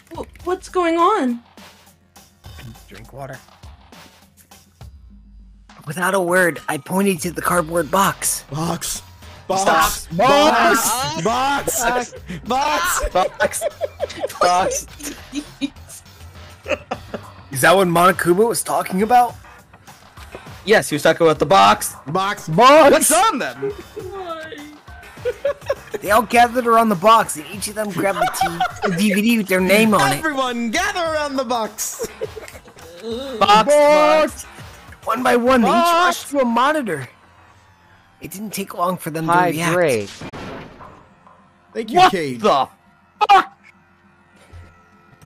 What's going on? Drink water. Without a word, I pointed to the cardboard box. Box. Box. Box. Box. Box. Box. Box. Is that what Monokuma was talking about? Yes, he was talking about the box. Box. What's on them? They all gathered around the box, and each of them grabbed the DVD with their name on it. Everyone, gather around the box. Box. One by one, they each rushed to a monitor. It didn't take long for them to react. Great. Thank you, What Cade. the